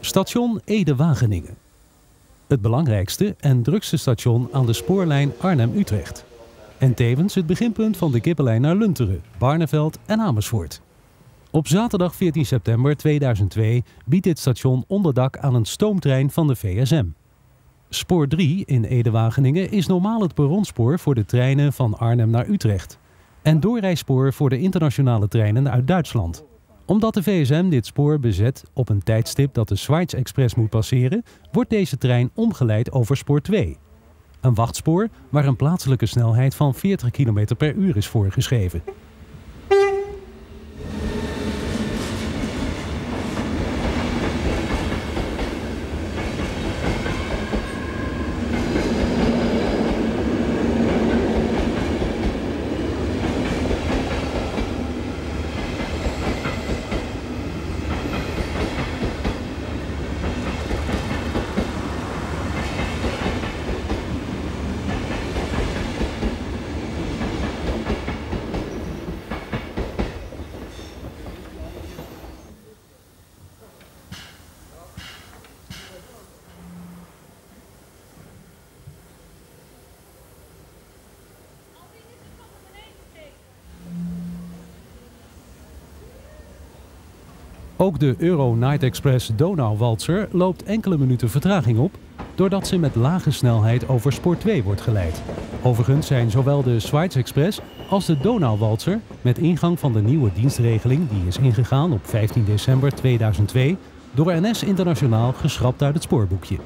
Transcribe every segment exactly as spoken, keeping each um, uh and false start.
Station Ede-Wageningen. Het belangrijkste en drukste station aan de spoorlijn Arnhem-Utrecht. En tevens het beginpunt van de kippenlijn naar Lunteren, Barneveld en Amersfoort. Op zaterdag veertien september tweeduizend twee biedt dit station onderdak aan een stoomtrein van de V S M. Spoor drie in Ede-Wageningen is normaal het perronspoor voor de treinen van Arnhem naar Utrecht. En doorrijspoor voor de internationale treinen uit Duitsland. Omdat de V S M dit spoor bezet op een tijdstip dat de Schweiz Express moet passeren, wordt deze trein omgeleid over spoor twee. Een wachtspoor waar een plaatselijke snelheid van veertig kilometer per uur is voorgeschreven. Ook de Euro Night Express Donauwalzer loopt enkele minuten vertraging op, doordat ze met lage snelheid over spoor twee wordt geleid. Overigens zijn zowel de Schweiz Express als de Donauwalzer met ingang van de nieuwe dienstregeling die is ingegaan op vijftien december tweeduizend twee door N S Internationaal geschrapt uit het spoorboekje.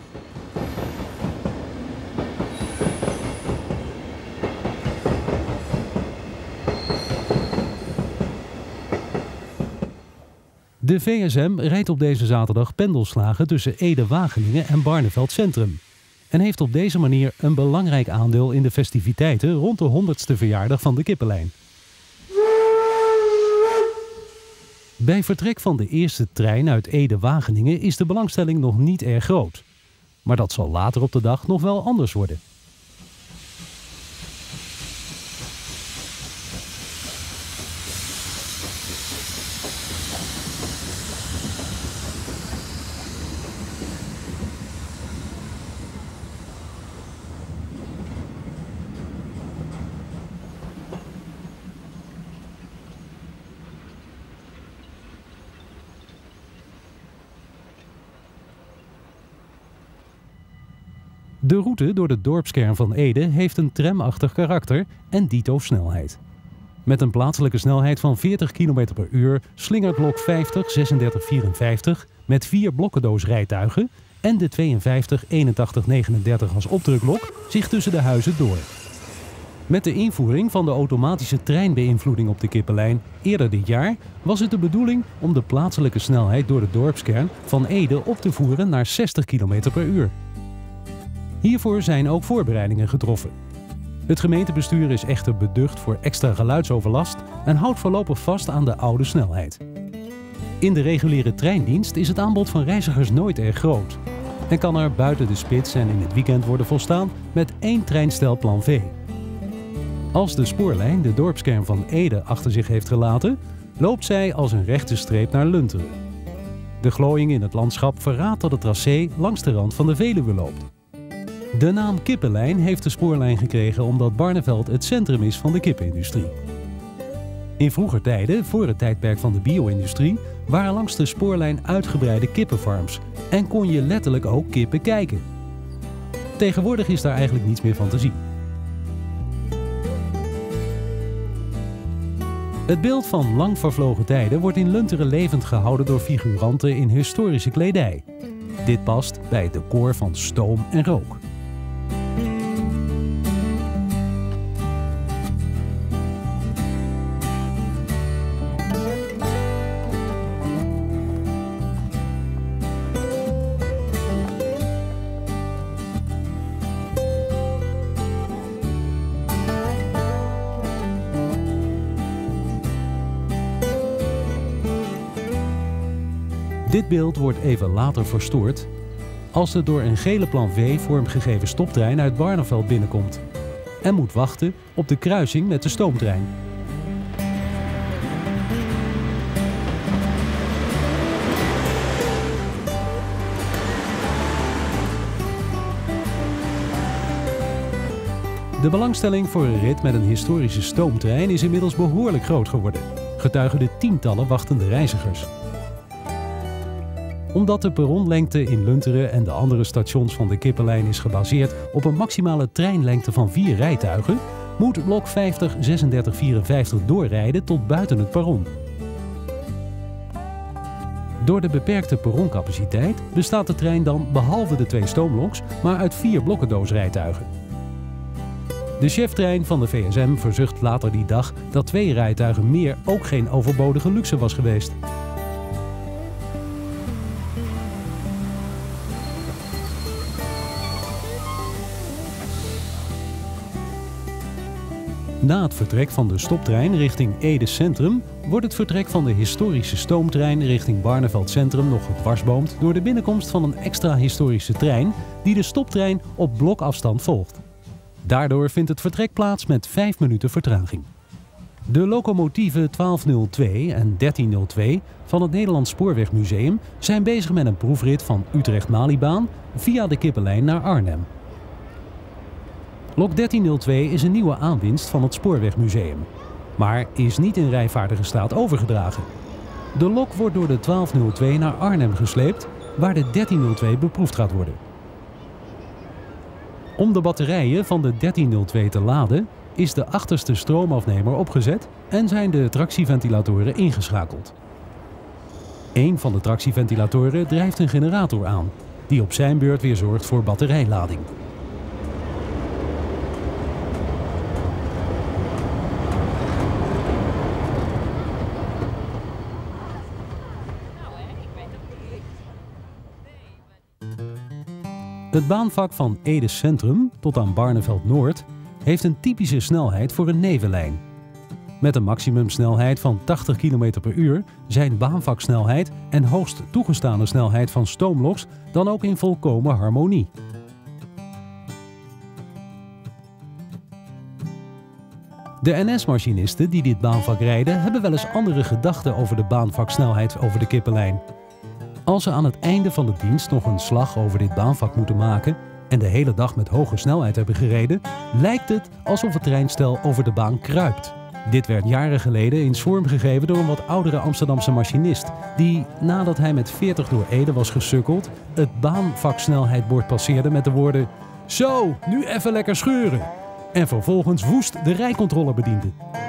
De V S M rijdt op deze zaterdag pendelslagen tussen Ede-Wageningen en Barneveld Centrum. En heeft op deze manier een belangrijk aandeel in de festiviteiten rond de honderdste verjaardag van de kippenlijn. Bij vertrek van de eerste trein uit Ede-Wageningen is de belangstelling nog niet erg groot. Maar dat zal later op de dag nog wel anders worden. De route door de dorpskern van Ede heeft een tramachtig karakter en dito snelheid. Met een plaatselijke snelheid van veertig kilometer per uur slingert lok vijftig zesendertig vierenvijftig met vier blokkendoosrijtuigen en de tweeënvijftig eenentachtig negenendertig als opdruklok zich tussen de huizen door. Met de invoering van de automatische treinbeïnvloeding op de kippenlijn eerder dit jaar was het de bedoeling om de plaatselijke snelheid door de dorpskern van Ede op te voeren naar zestig kilometer per uur. Hiervoor zijn ook voorbereidingen getroffen. Het gemeentebestuur is echter beducht voor extra geluidsoverlast en houdt voorlopig vast aan de oude snelheid. In de reguliere treindienst is het aanbod van reizigers nooit erg groot en kan er buiten de spits en in het weekend worden volstaan met één treinstel plan V. Als de spoorlijn de dorpskern van Ede achter zich heeft gelaten, loopt zij als een rechte streep naar Lunteren. De glooiing in het landschap verraadt dat het tracé langs de rand van de Veluwe loopt. De naam Kippenlijn heeft de spoorlijn gekregen omdat Barneveld het centrum is van de kippenindustrie. In vroeger tijden, voor het tijdperk van de bio-industrie, waren langs de spoorlijn uitgebreide kippenfarms en kon je letterlijk ook kippen kijken. Tegenwoordig is daar eigenlijk niets meer van te zien. Het beeld van lang vervlogen tijden wordt in Lunteren levend gehouden door figuranten in historische kledij. Dit past bij het decor van stoom en rook. Dit beeld wordt even later verstoord als de door een gele plan V vormgegeven stoptrein uit Barneveld binnenkomt en moet wachten op de kruising met de stoomtrein. De belangstelling voor een rit met een historische stoomtrein is inmiddels behoorlijk groot geworden, getuigen de tientallen wachtende reizigers. Omdat de perronlengte in Lunteren en de andere stations van de Kippenlijn is gebaseerd op een maximale treinlengte van vier rijtuigen, moet blok vijftig zesendertig vierenvijftig doorrijden tot buiten het perron. Door de beperkte perroncapaciteit bestaat de trein dan behalve de twee stoomloks maar uit vier blokkendoosrijtuigen. De cheftrein van de V S M verzucht later die dag dat twee rijtuigen meer ook geen overbodige luxe was geweest. Na het vertrek van de stoptrein richting Ede Centrum wordt het vertrek van de historische stoomtrein richting Barneveld Centrum nog gedwarsboomd door de binnenkomst van een extra historische trein die de stoptrein op blokafstand volgt. Daardoor vindt het vertrek plaats met vijf minuten vertraging. De locomotieven twaalf nul twee en dertien nul twee van het Nederlands Spoorwegmuseum zijn bezig met een proefrit van Utrecht-Maliebaan via de Kippenlijn naar Arnhem. Lok dertien nul twee is een nieuwe aanwinst van het Spoorwegmuseum, maar is niet in rijvaardige staat overgedragen. De lok wordt door de twaalf nul twee naar Arnhem gesleept, waar de dertien nul twee beproefd gaat worden. Om de batterijen van de dertien nul twee te laden, is de achterste stroomafnemer opgezet en zijn de tractieventilatoren ingeschakeld. Een van de tractieventilatoren drijft een generator aan, die op zijn beurt weer zorgt voor batterijlading. Het baanvak van Ede Centrum tot aan Barneveld Noord heeft een typische snelheid voor een nevenlijn. Met een maximumsnelheid van tachtig kilometer per uur zijn baanvaksnelheid en hoogst toegestane snelheid van stoomloks dan ook in volkomen harmonie. De N S-machinisten die dit baanvak rijden hebben wel eens andere gedachten over de baanvaksnelheid over de Kippenlijn. Als ze aan het einde van de dienst nog een slag over dit baanvak moeten maken en de hele dag met hoge snelheid hebben gereden, lijkt het alsof het treinstel over de baan kruipt. Dit werd jaren geleden eens vormgegeven door een wat oudere Amsterdamse machinist, die, nadat hij met veertig door Ede was gesukkeld, het baanvaksnelheidbord passeerde met de woorden "Zo, nu even lekker scheuren!" en vervolgens woest de rijcontrole bediende.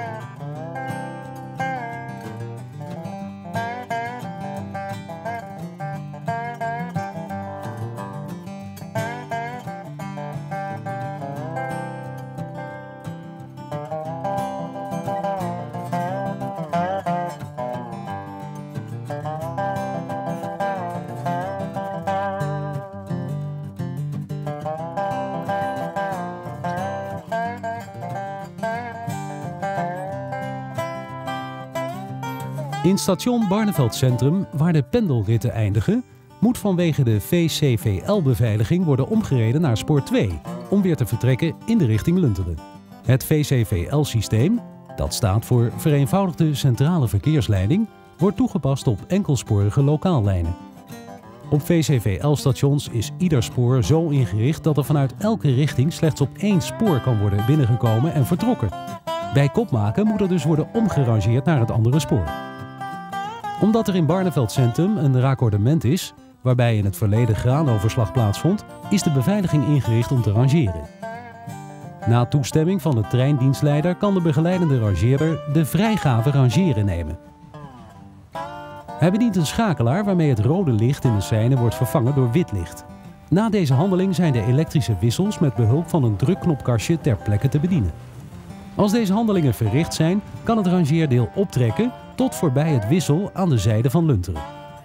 In station Barneveld Centrum, waar de pendelritten eindigen, moet vanwege de V C V L-beveiliging worden omgereden naar spoor twee, om weer te vertrekken in de richting Lunteren. Het V C V L-systeem, dat staat voor Vereenvoudigde Centrale Verkeersleiding, wordt toegepast op enkelsporige lokaallijnen. Op V C V L-stations is ieder spoor zo ingericht dat er vanuit elke richting slechts op één spoor kan worden binnengekomen en vertrokken. Bij kopmaken moet er dus worden omgerangeerd naar het andere spoor. Omdat er in Barneveld Centrum een raccordement is, waarbij in het verleden graanoverslag plaatsvond, is de beveiliging ingericht om te rangeren. Na toestemming van de treindienstleider kan de begeleidende rangeerder de vrijgave rangeren nemen. Hij bedient een schakelaar waarmee het rode licht in de seine wordt vervangen door wit licht. Na deze handeling zijn de elektrische wissels met behulp van een drukknopkastje ter plekke te bedienen. Als deze handelingen verricht zijn, kan het rangeerdeel optrekken tot voorbij het wissel aan de zijde van Lunteren.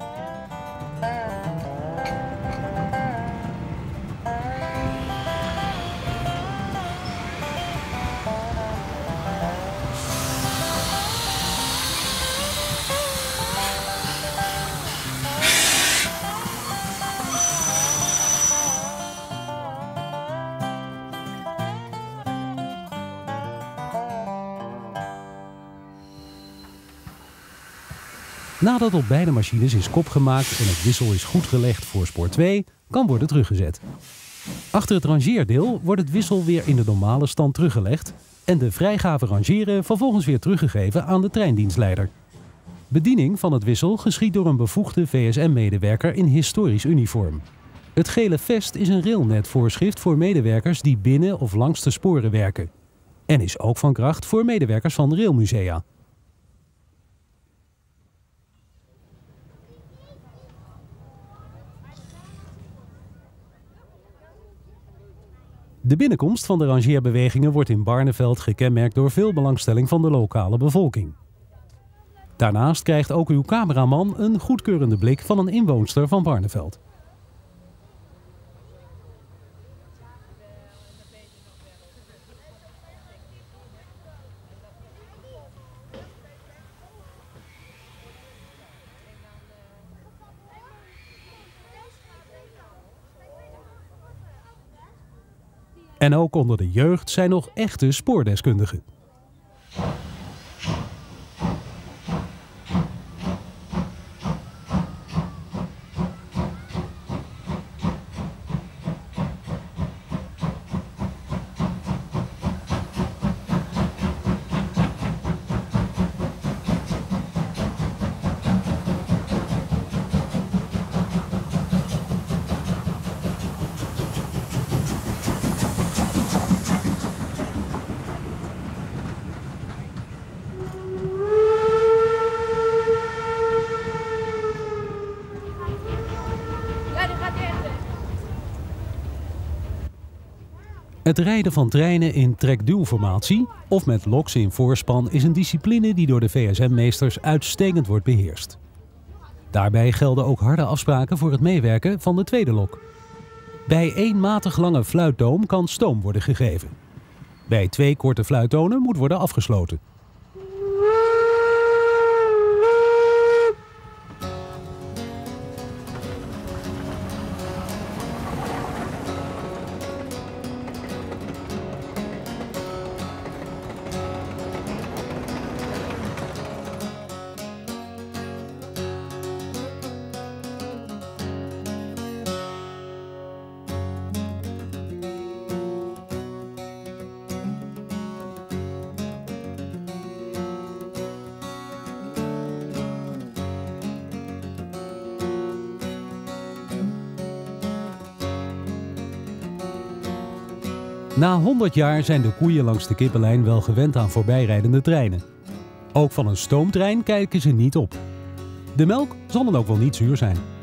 Nadat op beide machines is kop gemaakt en het wissel is goed gelegd voor spoor twee, kan worden teruggezet. Achter het rangeerdeel wordt het wissel weer in de normale stand teruggelegd en de vrijgave rangeren vervolgens weer teruggegeven aan de treindienstleider. Bediening van het wissel geschiet door een bevoegde V S M-medewerker in historisch uniform. Het gele vest is een railnetvoorschrift voor medewerkers die binnen of langs de sporen werken. En is ook van kracht voor medewerkers van railmusea. De binnenkomst van de rangeerbewegingen wordt in Barneveld gekenmerkt door veel belangstelling van de lokale bevolking. Daarnaast krijgt ook uw cameraman een goedkeurende blik van een inwoonster van Barneveld. En ook onder de jeugd zijn nog echte spoordeskundigen. Het rijden van treinen in trek-duwformatie of met loks in voorspan is een discipline die door de V S M-meesters uitstekend wordt beheerst. Daarbij gelden ook harde afspraken voor het meewerken van de tweede lok. Bij één matig lange fluittoon kan stoom worden gegeven. Bij twee korte fluittonen moet worden afgesloten. Na honderd jaar zijn de koeien langs de kippenlijn wel gewend aan voorbijrijdende treinen. Ook van een stoomtrein kijken ze niet op. De melk zal dan ook wel niet zuur zijn.